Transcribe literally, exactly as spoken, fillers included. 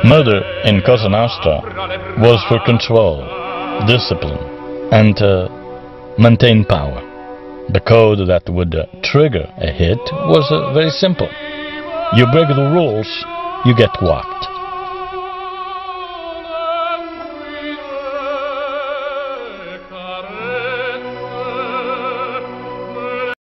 Murder in Cosa Nostra was for control, discipline, and uh, maintain power. The code that would uh, trigger a hit was uh, very simple. You break the rules, you get whacked.